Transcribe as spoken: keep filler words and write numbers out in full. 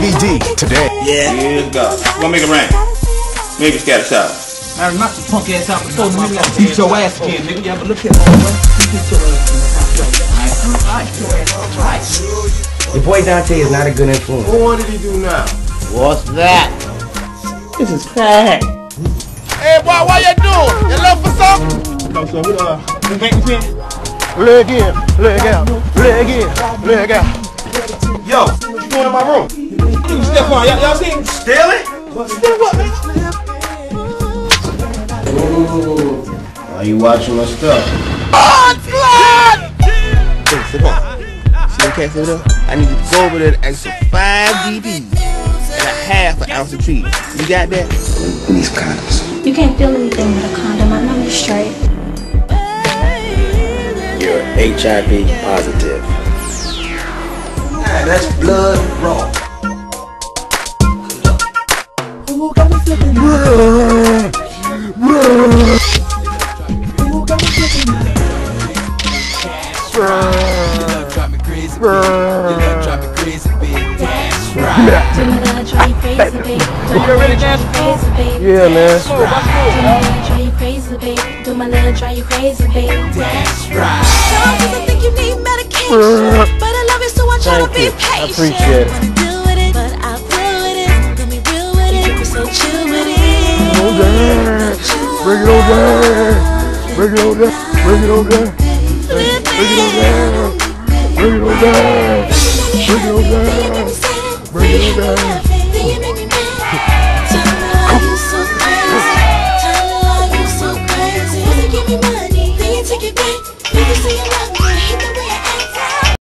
B D today. Yeah. Let's go. We'll make it rain. Maybe scatter shower. Man, knock your punk ass out before nigga. Gotta beat your ass again, nigga. Yeah, but look here, boy. Beat your ass again. Alright, your boy Dante is not a good influence. What did he do now? What's that? This is crack. Hey, boy, what you doing? You looking for something? No, sir. We uh, we making pen. Leg in, leg out, leg in, leg out. Yo, what you doing in my room? You step on, y'all see him? Stealing? Steal what, man? Ooh, are you watching my stuff? Oh, blood! Hey, sit down. See the cats over there? I need you to go over there and ask for five D Bs and a half an ounce of cheese. You got that? These condoms. You can't feel anything with a condom. I know you're straight. You're H I V positive. Ah, that's blood raw. Yeah, man. Do my love drive you crazy, baby? That's right. Sometimes I think you need medication, but I love you so I try to be patient. I appreciate it. I wanna do with it, but I'll deal with it. Let me real with it, we so chill with it. Oh, God. Bring it on down. Bring it on down. Bring it on down. Bring it on down. Bring it on down. Bring it on down. Bring it on down.